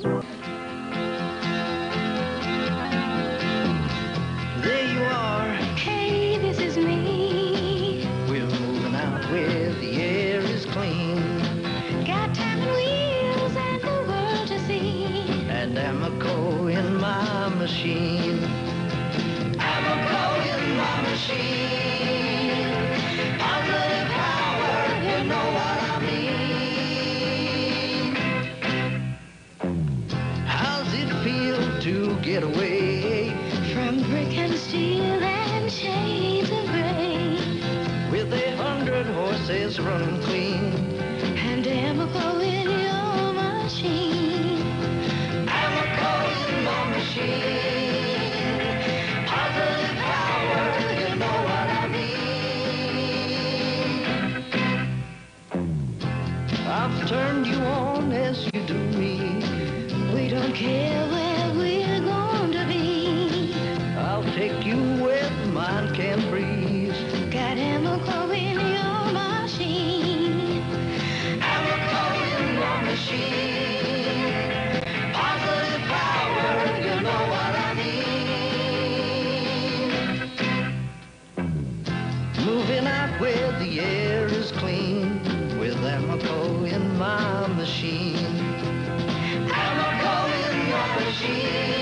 There you are. Hey, this is me. We're moving out where the air is clean. Got time and wheels and the world to see. And Amoco in my machine. Amoco in my machine. Positive power, you know what I mean. How's it feel to get away From brick and steel and shades of gray. with 100 horses running clean? And Amoco in your machine. Amoco in my machine. Positive power, you know what I mean. I've turned you on as you do me. We don't care where we're going to be. I'll take you where the mind can breathe. Got Amoco in your machine. Amoco in my machine. Positive power, you know what I mean. Moving out where the air is clean with Amoco in my machine. Amoco in my machine.